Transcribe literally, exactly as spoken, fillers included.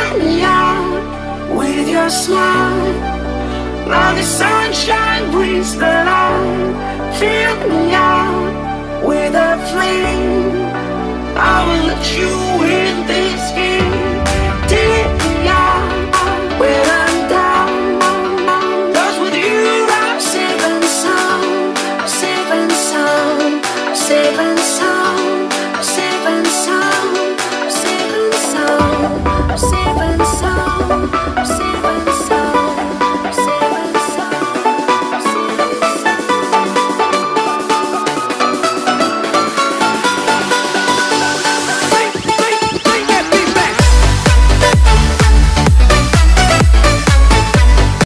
Fill me out with your smile, like the sunshine brings the light. Fill me out with a flame, I will let you